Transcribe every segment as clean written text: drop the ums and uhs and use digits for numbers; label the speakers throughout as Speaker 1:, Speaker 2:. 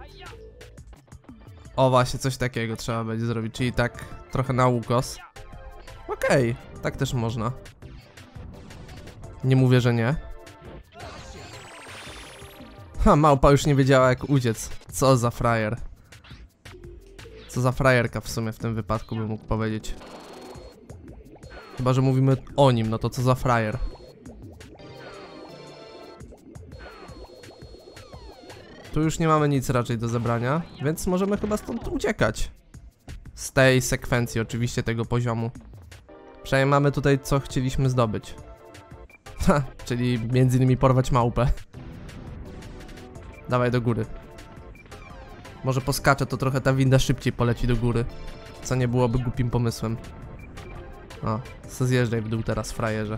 Speaker 1: O właśnie, coś takiego trzeba będzie zrobić, czyli tak trochę na ukos. Okej, tak też można. Nie mówię, że nie. Ha, małpa już nie wiedziała jak uciec. Co za frajer. Co za frajerka w sumie w tym wypadku bym mógł powiedzieć. Chyba że mówimy o nim, no to co za frajer. Tu już nie mamy nic raczej do zebrania, więc możemy chyba stąd uciekać. Z tej sekwencji oczywiście tego poziomu. Przynajmniej mamy tutaj co chcieliśmy zdobyć. Ha, czyli między innymi porwać małpę. Dawaj do góry. Może poskaczę, to trochę ta winda szybciej poleci do góry. Co nie byłoby głupim pomysłem. O, co zjeżdżaj w dół teraz, frajerze.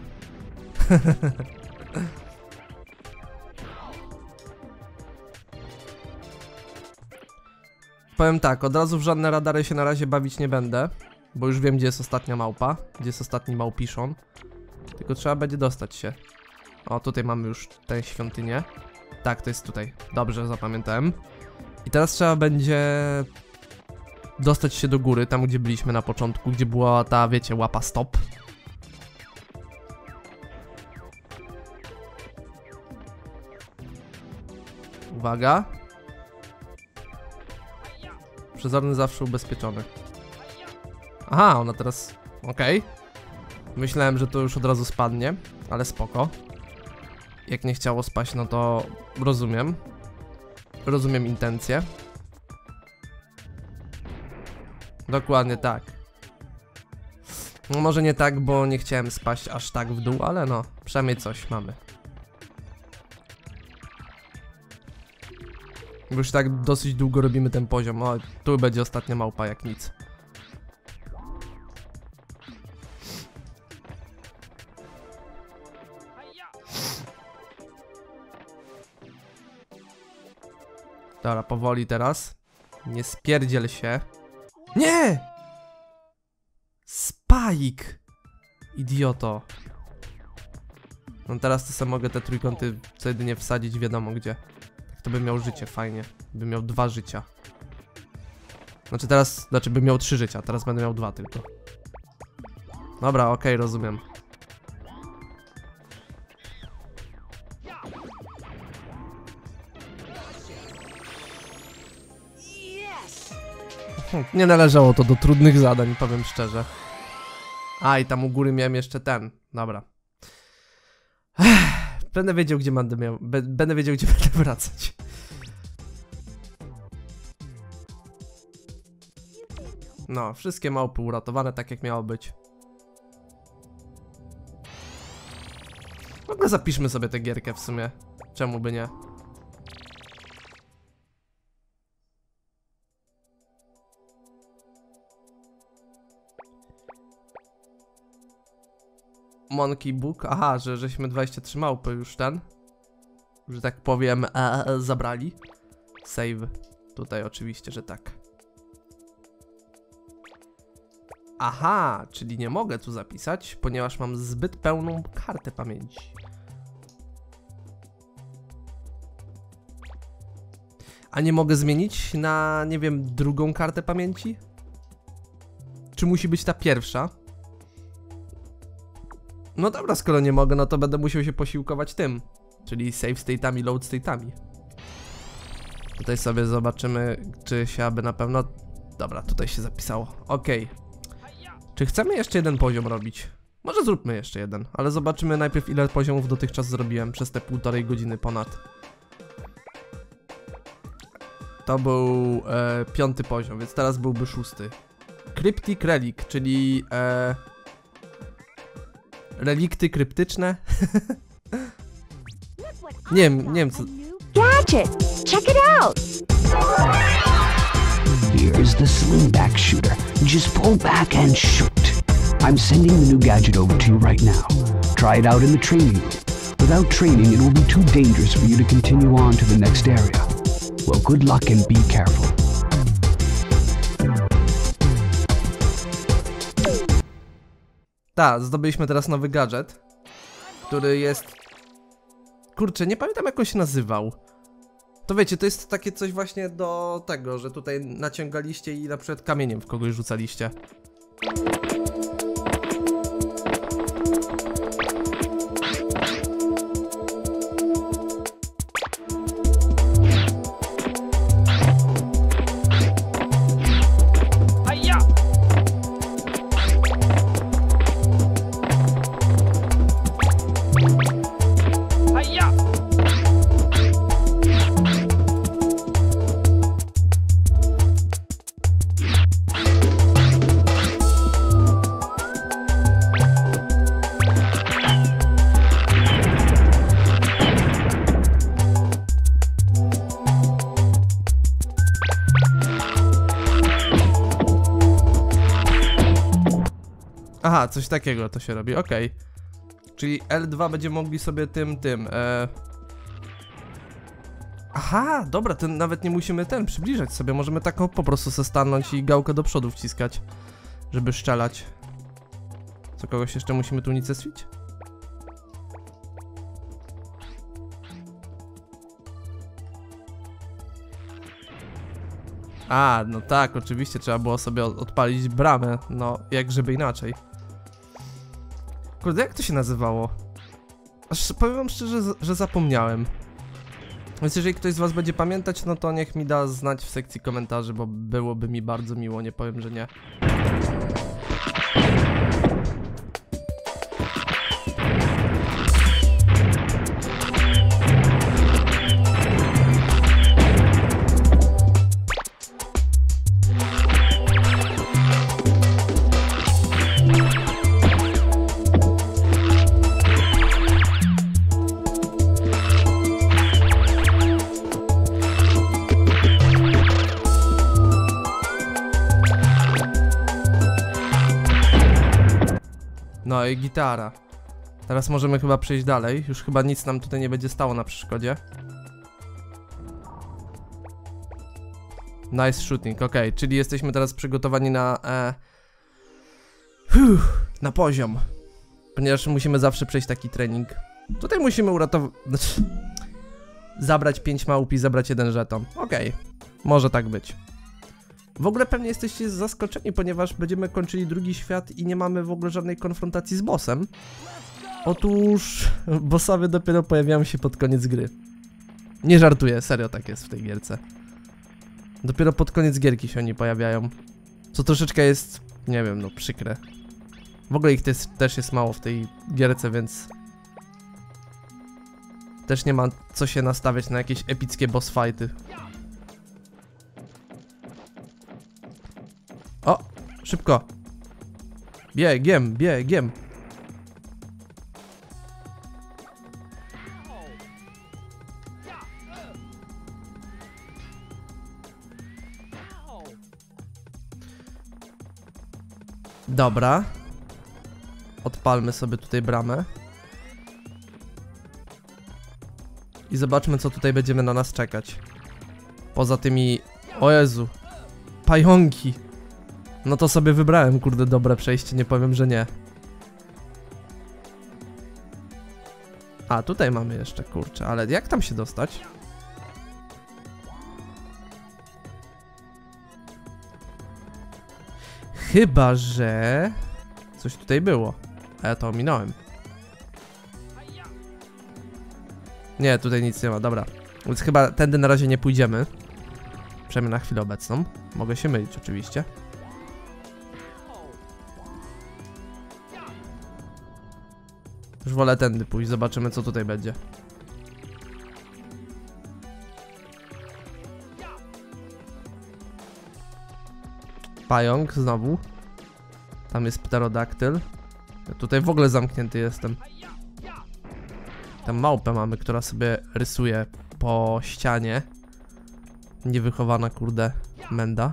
Speaker 1: Powiem tak, od razu w żadne radary się na razie bawić nie będę. Bo już wiem, gdzie jest ostatnia małpa. Gdzie jest ostatni małpiszon. Tylko trzeba będzie dostać się. O, tutaj mamy już tę świątynię. Tak, to jest tutaj. Dobrze, zapamiętałem. I teraz trzeba będzie dostać się do góry, tam gdzie byliśmy na początku, gdzie była ta, wiecie, łapa stop. Uwaga. Przezorny zawsze ubezpieczony. Aha, ona teraz... Okej. Myślałem, że to już od razu spadnie, ale spoko. Jak nie chciało spaść, no to rozumiem. Rozumiem intencje. Dokładnie tak. No może nie tak, bo nie chciałem spaść aż tak w dół, ale no, przynajmniej coś mamy. Bo już tak dosyć długo robimy ten poziom. O, tu będzie ostatnia małpa jak nic. Dobra, powoli teraz. Nie spierdziel się. Nie! Spike! Idioto. No teraz to sobie mogę te trójkąty co jedynie wsadzić wiadomo gdzie. Tak to bym miał życie fajnie. Bym miał 2 życia. Znaczy bym miał 3 życia, teraz będę miał 2 tylko. Dobra, okej, rozumiem. Nie należało to do trudnych zadań, powiem szczerze. A, i tam u góry miałem jeszcze ten. Dobra. Będę wiedział, gdzie będę wiedział, gdzie będę wracać. No, wszystkie małpy uratowane tak jak miało być. W ogóle zapiszmy sobie tę gierkę w sumie. Czemu by nie? Monkey Book, aha, żeśmy 23 małpy już że tak powiem, zabrali. Save, tutaj oczywiście, że tak. Aha, czyli nie mogę tu zapisać, ponieważ mam zbyt pełną kartę pamięci. A nie mogę zmienić na, nie wiem, drugą kartę pamięci? Czy musi być ta pierwsza? No dobra, skoro nie mogę, no to będę musiał się posiłkować tym. Czyli save state'ami, load state'ami. Tutaj sobie zobaczymy, czy się aby na pewno... Dobra, tutaj się zapisało. Okej. Czy chcemy jeszcze jeden poziom robić? Może zróbmy jeszcze jeden, ale zobaczymy najpierw ile poziomów dotychczas zrobiłem przez te 1,5 godziny ponad. To był 5. poziom, więc teraz byłby 6. Cryptic Relic, czyli... relikty kryptyczne. nie wiem co...
Speaker 2: Gadget! Check it out!
Speaker 3: Here's the slingback shooter. Just pull back and shoot. I'm sending the new gadget over to you right now. Try it out in the training room. Without training, it will be too dangerous for you to continue on to the next area. Well, good luck and be careful.
Speaker 1: Tak, zdobyliśmy teraz nowy gadżet, który jest... Kurczę, nie pamiętam jak on się nazywał. To wiecie, to jest takie coś właśnie do tego, że tutaj naciągaliście i na przykład kamieniem w kogoś rzucaliście. Aha, coś takiego to się robi, okej. Czyli L2 będziemy mogli sobie tym. Aha, dobra, ten nawet nie musimy przybliżać sobie. Możemy tak po prostu se stanąć i gałkę do przodu wciskać, żeby strzelać. Co, kogoś jeszcze musimy tu unicestwić? A, no tak, oczywiście trzeba było sobie odpalić bramę, no jak żeby inaczej. Kurde, jak to się nazywało? Aż powiem wam szczerze, że zapomniałem. Więc jeżeli ktoś z was będzie pamiętać, no to niech mi da znać w sekcji komentarzy, bo byłoby mi bardzo miło, nie powiem, że nie. No i gitara. Teraz możemy chyba przejść dalej. Już chyba nic nam tutaj nie będzie stało na przeszkodzie. Nice shooting, okej, czyli jesteśmy teraz przygotowani na na poziom. Ponieważ musimy zawsze przejść taki trening. Tutaj musimy uratować, znaczy, zabrać 5 małp i zabrać 1 żeton. Okej, może tak być. W ogóle pewnie jesteście zaskoczeni, ponieważ będziemy kończyli drugi świat i nie mamy w ogóle żadnej konfrontacji z bossem. Otóż bossowie dopiero pojawiają się pod koniec gry. Nie żartuję, serio tak jest w tej gierce. Dopiero pod koniec gierki się oni pojawiają. Co troszeczkę jest, nie wiem, no przykre. W ogóle ich też jest mało w tej gierce, więc też nie ma co się nastawiać na jakieś epickie boss fighty. O! Szybko! Biegiem, biegiem! Dobra. Odpalmy sobie tutaj bramę. I zobaczmy, co tutaj będziemy na nas czekać. Poza tymi... O Jezu! Pająki! No to sobie wybrałem, kurde, dobre przejście, nie powiem, że nie. A, tutaj mamy jeszcze, kurczę, ale jak tam się dostać? Chyba, że... coś tutaj było, a ja to ominąłem. Nie, tutaj nic nie ma, dobra. Więc chyba tędy na razie nie pójdziemy. Przynajmniej na chwilę obecną. Mogę się mylić oczywiście. Już wolę tędy pójść, zobaczymy, co tutaj będzie. Pająk znowu. Tam jest pterodaktyl. Ja tutaj w ogóle zamknięty jestem. Tam małpę mamy, która sobie rysuje po ścianie. Niewychowana, kurde, menda.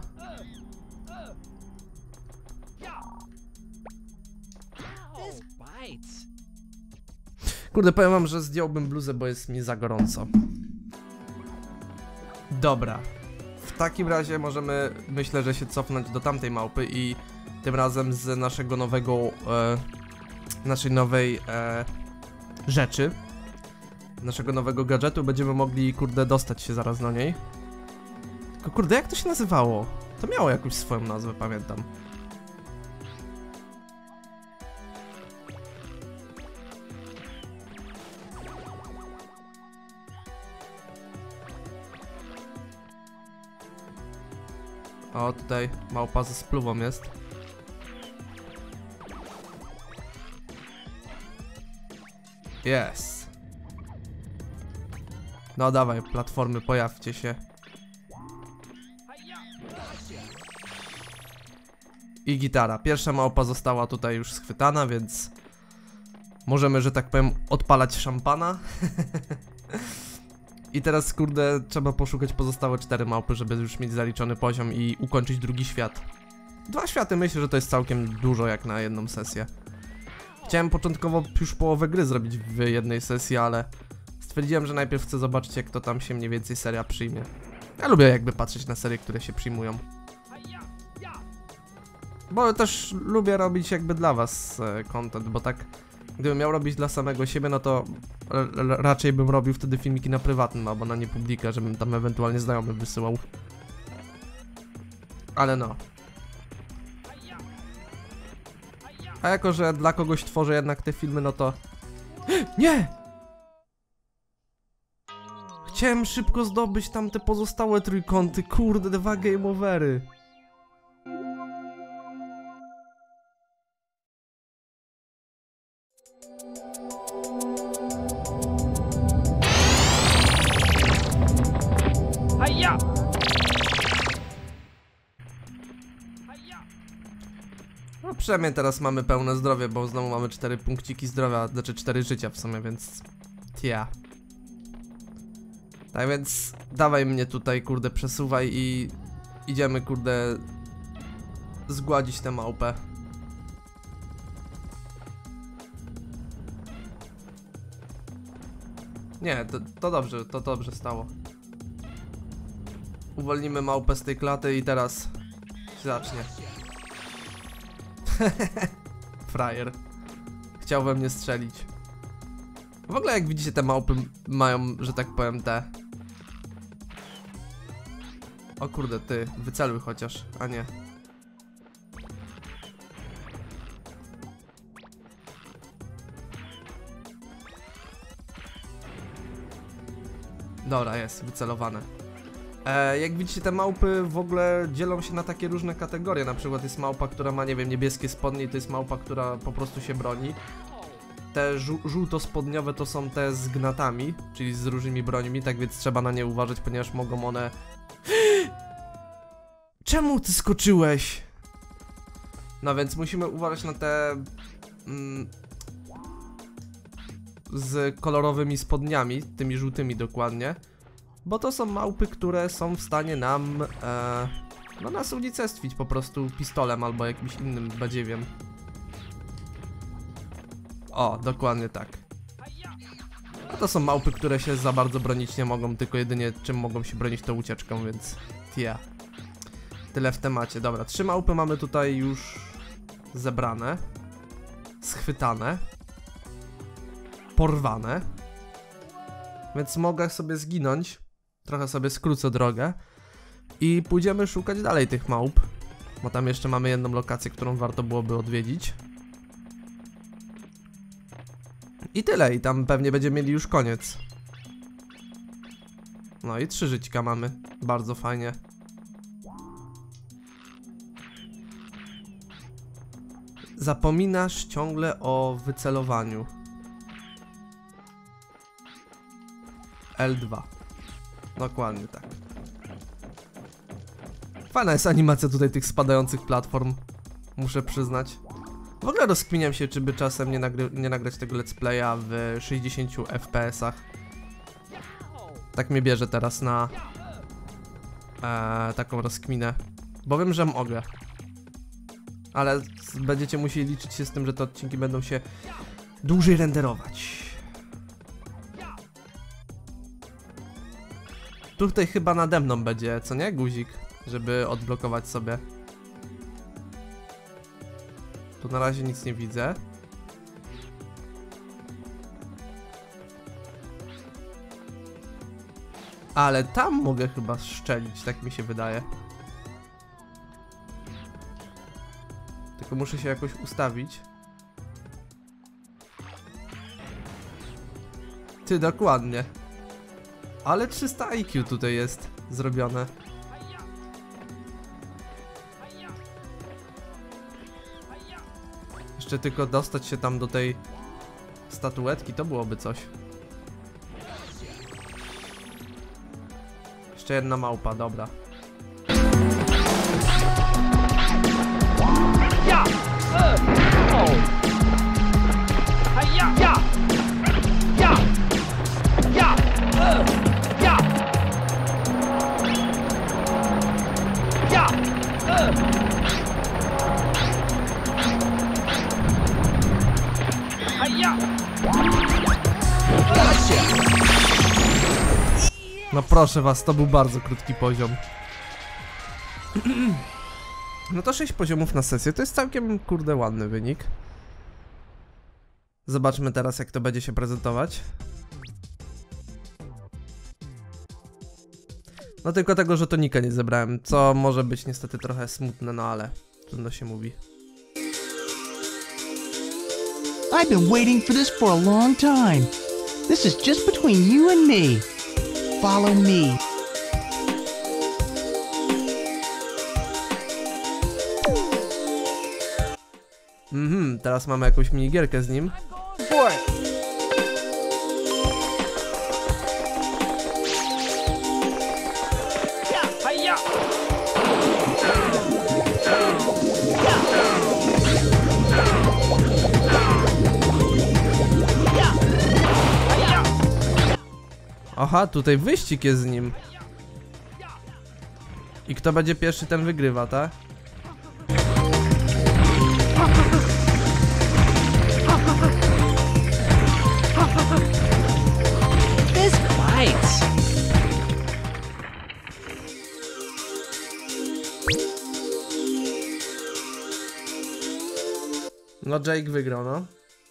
Speaker 1: Kurde, powiem wam, że zdjąłbym bluzę, bo jest mi za gorąco. Dobra. W takim razie możemy, myślę, że się cofnąć do tamtej małpy i tym razem z naszego nowego, naszej nowej rzeczy. naszego nowego gadżetu. Będziemy mogli, kurde, dostać się zaraz do niej. Tylko, kurde, jak to się nazywało? To miało jakąś swoją nazwę, pamiętam. O, tutaj małpa ze spluwą jest. Jest. No dawaj, platformy, pojawcie się. I gitara. Pierwsza małpa została tutaj już schwytana, więc możemy, że tak powiem, odpalać szampana. I teraz, kurde, trzeba poszukać pozostałe 4 małpy, żeby już mieć zaliczony poziom i ukończyć drugi świat. 2 światy, myślę, że to jest całkiem dużo jak na jedną sesję. Chciałem początkowo już połowę gry zrobić w jednej sesji, ale stwierdziłem, że najpierw chcę zobaczyć, jak to tam się mniej więcej seria przyjmie. Ja lubię jakby patrzeć na serie, które się przyjmują. Bo też lubię robić jakby dla was content, bo tak gdybym miał robić dla samego siebie, no to raczej bym robił wtedy filmiki na prywatnym albo na niepublika, żebym tam ewentualnie znajomych wysyłał. Ale no. A jako, że dla kogoś tworzę jednak te filmy, no to... Nie! Chciałem szybko zdobyć tam te pozostałe trójkąty, kurde, 2 game overy. No przynajmniej teraz mamy pełne zdrowie, bo znowu mamy 4 punkciki zdrowia, znaczy 4 życia w sumie, więc... Tia. Tak więc dawaj mnie tutaj, kurde, przesuwaj i... Idziemy, kurde... Zgładzić tę małpę. Nie, to dobrze stało. Uwolnimy małpę z tej klaty i teraz... się zacznie. Frajer. Chciał we mnie strzelić. W ogóle jak widzicie, te małpy mają, że tak powiem, te... O kurde, ty, wyceluj chociaż, a nie. Dobra, jest, wycelowane. Jak widzicie, te małpy w ogóle dzielą się na takie różne kategorie. Na przykład jest małpa, która ma, nie wiem, niebieskie spodnie i to jest małpa, która po prostu się broni. Te żółto-spodniowe to są te z gnatami, czyli z różnymi brońmi, tak więc trzeba na nie uważać, ponieważ mogą one... Czemu ty skoczyłeś? No więc musimy uważać na te... z kolorowymi spodniami, tymi żółtymi dokładnie. Bo to są małpy, które są w stanie nam... no nas unicestwić po prostu pistolem albo jakimś innym badziewiem. O, dokładnie tak. A to są małpy, które się za bardzo bronić nie mogą, tylko jedynie czym mogą się bronić to ucieczką, więc... Tia. Tyle w temacie. Dobra, 3 małpy mamy tutaj już zebrane. Schwytane. Porwane. Więc mogę sobie zginąć. Trochę sobie skrócę drogę. I pójdziemy szukać dalej tych małp. Bo tam jeszcze mamy jedną lokację, którą warto byłoby odwiedzić. I tyle. I tam pewnie będziemy mieli już koniec. No i 3 żyćka mamy. Bardzo fajnie. Zapominasz ciągle o wycelowaniu. L2. Dokładnie tak. Fajna jest animacja tutaj tych spadających platform. Muszę przyznać. W ogóle rozkminiam się, czy by czasem nie nagrać tego let's playa w 60 FPS-ach. Tak mnie bierze teraz na taką rozkminę. Bo wiem, że mogę. Ale będziecie musieli liczyć się z tym, że te odcinki będą się dłużej renderować. Tutaj chyba nade mną będzie, co nie? Guzik, żeby odblokować sobie. Tu na razie nic nie widzę. Ale tam mogę chyba strzelić, tak mi się wydaje. Tylko muszę się jakoś ustawić. Ty, dokładnie. Ale 300 IQ tutaj jest zrobione. Jeszcze tylko dostać się tam do tej statuetki, to byłoby coś. Jeszcze jedna małpa, dobra. No proszę was, to był bardzo krótki poziom. No to 6 poziomów na sesję, to jest całkiem, kurde, ładny wynik. Zobaczmy teraz, jak to będzie się prezentować. No tylko tego żetonika nie zebrałem, co może być niestety trochę smutne, no ale trudno się mówi.
Speaker 4: I've been waiting for this for a long time. This is just between you and me. Follow me.
Speaker 1: Teraz mamy jakąś minigierkę z nim.
Speaker 4: For it.
Speaker 1: Aha, tutaj wyścig jest z nim. I kto będzie pierwszy, ten wygrywa, tak?
Speaker 4: This bites.
Speaker 1: No Jake wygrał, no.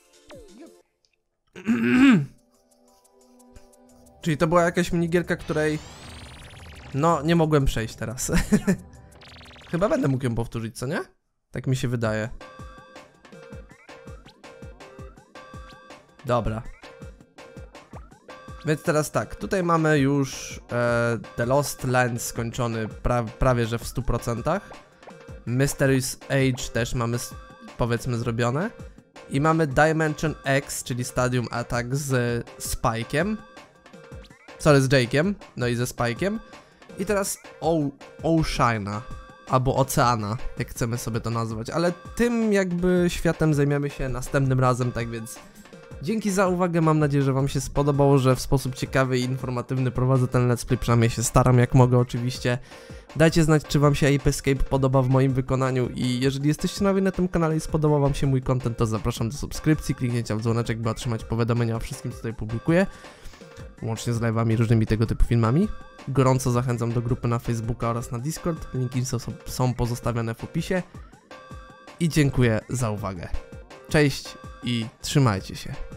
Speaker 1: Czyli to była jakaś minigierka, której... No, nie mogłem przejść teraz. Chyba będę mógł ją powtórzyć, co nie? Tak mi się wydaje. Dobra. Więc teraz tak, tutaj mamy już The Lost Land skończony prawie że w 100%. Mysterious Age też mamy, powiedzmy, zrobione. I mamy Dimension X, czyli Stadium Attack z Spike'em. Sorry, z Jake'em, no i ze Spike'em. I teraz Oceana, albo Oceana, jak chcemy sobie to nazwać. Ale tym jakby światem zajmiemy się następnym razem, tak więc... Dzięki za uwagę, mam nadzieję, że wam się spodobało, że w sposób ciekawy i informatywny prowadzę ten let's play, przynajmniej się staram jak mogę oczywiście. Dajcie znać, czy wam się Ape Escape podoba w moim wykonaniu i jeżeli jesteście nowi na tym kanale i spodobał wam się mój content, to zapraszam do subskrypcji, kliknięcia w dzwoneczek, by otrzymać powiadomienia o wszystkim, co tutaj publikuję. Łącznie z live'ami, różnymi tego typu filmami. Gorąco zachęcam do grupy na Facebooka oraz na Discord, linki są pozostawione w opisie. I dziękuję za uwagę. Cześć i trzymajcie się.